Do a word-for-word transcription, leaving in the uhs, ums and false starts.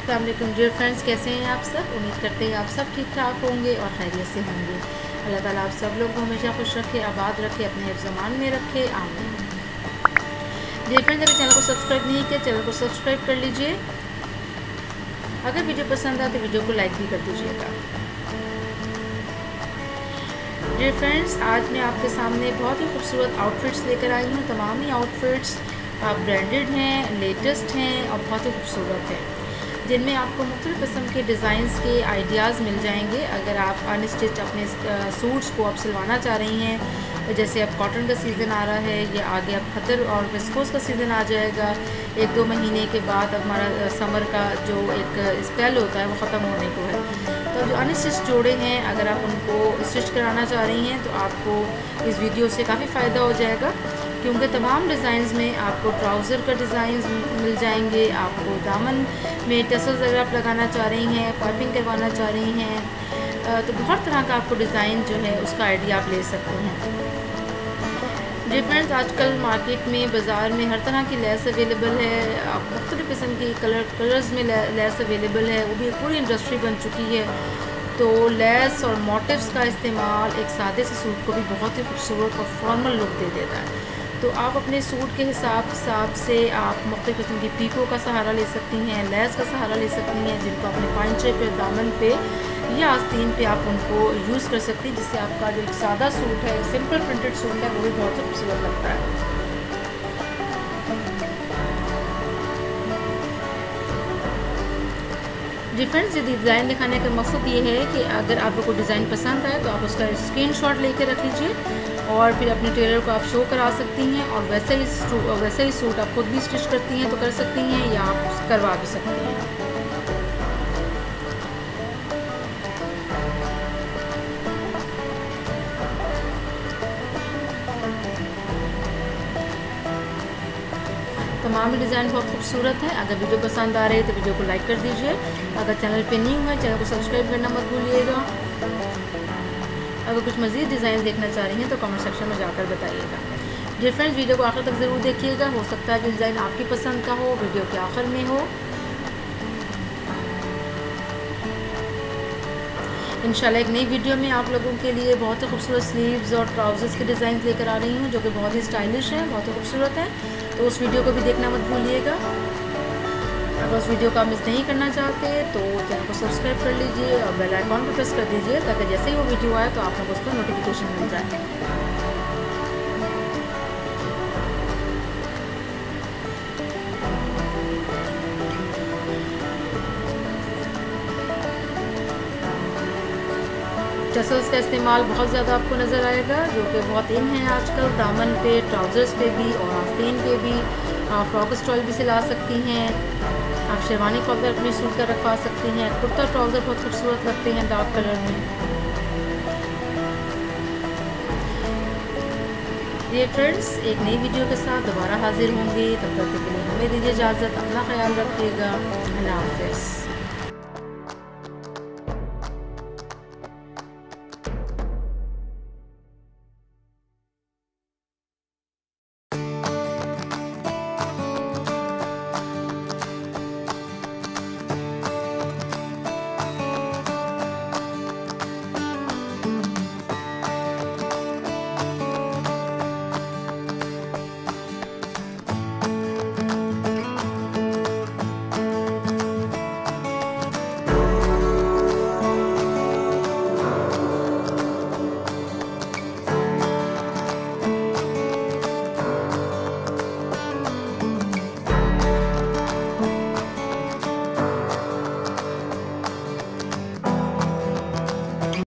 अस्सलाम वालेकुम dear friends, कैसे हैं आप सब। उम्मीद करते हैं आप सब ठीक ठाक होंगे और खैरियत से होंगे। अल्लाह ताला आप सब लोग को हमेशा खुश रखे, आबाद रखे, अपने हिफ्ज़ ज़मान में रखे, आमीन। डियर फ्रेंड्स, अगर चैनल को सब्सक्राइब नहीं किया, चैनल को सब्सक्राइब कर लीजिए। अगर वीडियो पसंद आए तो वीडियो को लाइक भी कर दीजिएगा। डियर फ्रेंड्स, आज मैं आपके सामने बहुत ही खूबसूरत आउटफिट्स लेकर आई हूँ। तमाम ही आउटफिट्स ब्रांडेड हैं, लेटेस्ट हैं और बहुत ही खूबसूरत हैं, जिनमें आपको मुख्तलिफ़ किस्म के डिज़ाइंस के आइडियाज़ मिल जाएंगे। अगर आप अनस्टिच अपने सूट्स को आप सिलवाना चाह रही हैं, जैसे अब कॉटन का सीज़न आ रहा है या आगे अब खतर और विस्कोस का सीज़न आ जाएगा, एक दो महीने के बाद अब हमारा समर का जो एक स्पेल होता है वो ख़त्म होने को है। तो जो अनस्टिच जोड़े हैं, अगर आप उनको स्टिच कराना चाह रही हैं तो आपको इस वीडियो से काफ़ी फ़ायदा हो जाएगा, क्योंकि तमाम डिज़ाइंस में आपको ट्राउज़र का डिज़ाइन मिल जाएंगे। आपको दामन में टसल्स अगर आप लगाना चाह रही हैं, पाइपिंग करवाना चाह रही हैं, तो बहुत तरह का आपको डिज़ाइन जो है उसका आइडिया आप ले सकते हैं। जी फ्रेंड्स, आजकल मार्केट में बाज़ार में हर तरह की लेस अवेलेबल है। आप मुख्तलिफ़ किस्म की कलर कलर्स में लेस अवेलेबल है, वो भी एक पूरी इंडस्ट्री बन चुकी है। तो लेस और मोटिव्स का इस्तेमाल एक सादे से सूट को भी बहुत ही खूबसूरत और फॉर्मल लुक दे देता है। तो आप अपने सूट के हिसाब हिसाब से आप मुख्तलिफ़ किस्म की पीको का सहारा ले सकती हैं, लेस का सहारा ले सकती हैं, जिनको अपने पांचे पे, दामन पे या आस्तीन पे आप उनको यूज़ कर सकती हैं, जिससे आपका जो एक सादा सूट है, एक सिंपल प्रिंटेड सूट है, वो भी बहुत खूबसूरत लगता है। जी फ्रेंड्स, ये डिज़ाइन दिखाने का मकसद ये है कि अगर आपको कोई डिज़ाइन पसंद आए तो आप उसका स्क्रीनशॉट लेके रख लीजिए और फिर अपने टेलर को आप शो करा सकती हैं, और वैसे ही वैसे ही सूट आप खुद भी स्टिच करती हैं तो कर सकती हैं, या आप करवा भी सकती हैं। तमाम डिज़ाइन बहुत खूबसूरत है। अगर वीडियो पसंद आ रही है तो वीडियो को लाइक कर दीजिए। अगर चैनल पे न्यू है, चैनल को सब्सक्राइब करना मत भूलिएगा। अगर कुछ मज़ीद डिज़ाइन देखना चाह रही हैं तो कमेंट सेक्शन में जाकर बताइएगा। डियर फ्रेंड्स, वीडियो को आखिर तक ज़रूर देखिएगा, हो सकता है कि डिज़ाइन आपकी पसंद का हो, वीडियो के आखिर में हो। इंशाल्लाह एक नई वीडियो में आप लोगों के लिए बहुत ही खूबसूरत स्लीव्स और ट्राउज़र्स के डिज़ाइन लेकर आ रही हूँ, जो कि बहुत ही स्टाइलिश हैं, बहुत ही खूबसूरत हैं। तो उस वीडियो को भी देखना मत भूलिएगा। अगर उस वीडियो को आप मिस नहीं करना चाहते तो चैनल को सब्सक्राइब कर लीजिए और बेल आइकॉन को प्रेस कर दीजिए, ताकि जैसे ही वो वीडियो आए तो आप लोगों को उसका नोटिफिकेशन मिल जाए। टसल्स का इस्तेमाल बहुत ज़्यादा आपको नज़र आएगा, जो कि बहुत इन है आजकल। दामन पे, ट्राउज़र्स पे भी और आस्तीन पे भी आप फ्रॉक स्टाइल भी सिला सकती हैं। आप शेरवानी कॉलर अपने सूट का रखवा सकती हैं। कुर्ता ट्राउज़र बहुत खूबसूरत लगते हैं डार्क कलर में। ये फ्रेंड्स, एक नई वीडियो के साथ दोबारा हाजिर होंगे। तब तक के लिए हमें दीजिए इजाज़त। अपना ख्याल रखिएगा। अल्लाह हाफ़िज़।